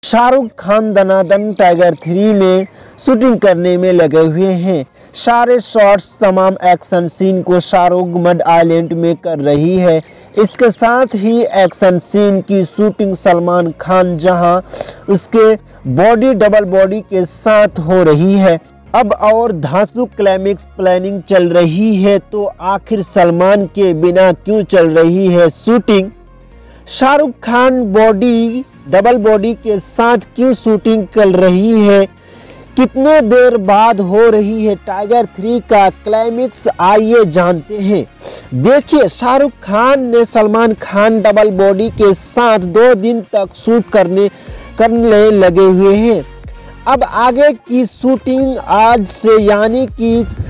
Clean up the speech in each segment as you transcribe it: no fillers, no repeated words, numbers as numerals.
शाहरुख खान दनादन tiger 3 में shooting करने में लगे हुए हैं। सारे शॉट्स तमाम एक्शन सीन को शाहरुख मड आइलैंड में कर रही है। इसके साथ ही एक्शन सीन की शूटिंग सलमान खान जहां उसके बॉडी डबल बॉडी के साथ हो रही है। अब और धांसू क्लाइमेक्स प्लानिंग चल रही है, तो आखिर सलमान के बिना क्यों चल रही है shooting? Shahrukh Khan body double body के साथ क्यों शूटिंग कर रही है? कितने देर बाद हो रही है टाइगर 3 का क्लाइमेक्स? आइए जानते हैं। देखिए, शाहरुख खान ने सलमान खान डबल बॉडी के साथ 2 दिन तक शूट करने लगे हुए हैं। अब आगे की शूटिंग आज से यानी कि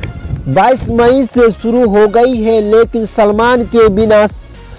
22 मई से शुरू हो गई है, लेकिन सलमान के बिना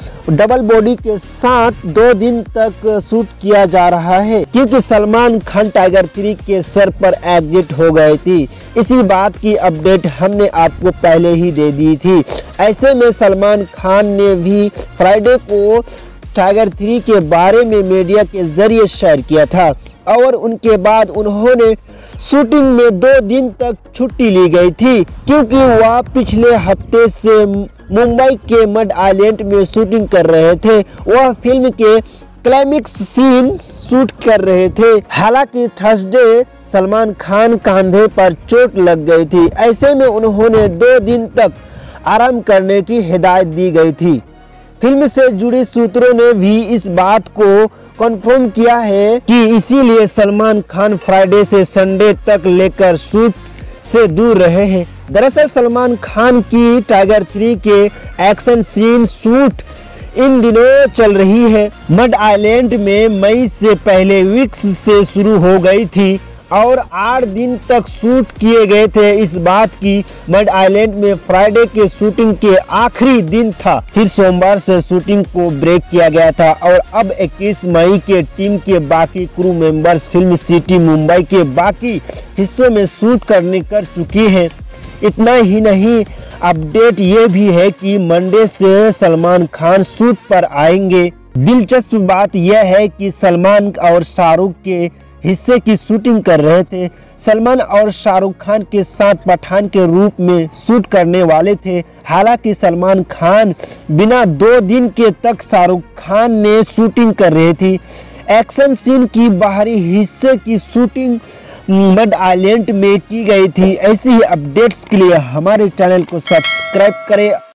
डबल बॉडी के साथ 2 दिन तक शूट किया जा रहा है, क्योंकि सलमान खान टाइगर 3 के सर पर एग्जिट हो गए थी। इसी बात की अपडेट हमने आपको पहले ही दे दी थी। ऐसे में सलमान खान ने भी फ्राइडे को टाइगर 3 के बारे में मीडिया के जरिए शेयर किया था और उनके बाद उन्होंने शूटिंग में 2 दिन तक छुट्टी ली गई थी, क्योंकि वह पिछले हफ्ते से मुंबई के मड आइलैंड में शूटिंग कर रहे थे। वह फिल्म के क्लाइमेक्स सीन शूट कर रहे थे। हालांकि थर्सडे सलमान खान कंधे पर चोट लग गई थी। ऐसे में उन्होंने 2 दिन तक आराम करने की हिदायत दी गई थी। फिल्म से जुड़े सूत्रों ने भी इस बात को कंफर्म किया है कि इसीलिए सलमान खान फ्राइडे से संडे तक लेकर शूट से दूर रहे हैं। दरअसल सलमान खान की टाइगर 3 के एक्शन सीन शूट इन दिनों चल रही है। मड आइलैंड में मई से पहले वीक्स से शुरू हो गई थी और 8 दिन तक शूट किए गए थे। इस बात की मड आइलैंड में फ्राइडे के शूटिंग के आखिरी दिन था, फिर सोमवार से शूटिंग को ब्रेक किया गया था और अब 21 मई के टीम के बाकी crew members Film City Mumbai के बाकी हिस्सों में शूट कर चुकी हैं। इतना ही नहीं, अपडेट ये भी है कि मंडे से सलमान खान शूट पर आएंगे। दिलचस्प बात यह है कि सलमान और शाहरुख के हिस्से की शूटिंग कर रहे थे। सलमान और शाहरुख खान के साथ पठान के रूप में शूट करने वाले थे। हालांकि सलमान खान बिना 2 दिन के तक शाहरुख खान ने शूटिंग कर रही थी। एक्शन सीन की बाहरी हिस्से की शूटिंग मड आइलैंड में की गई थी। ऐसी ही अपडेट्स के लिए हमारे चैनल को सब्सक्राइब करें।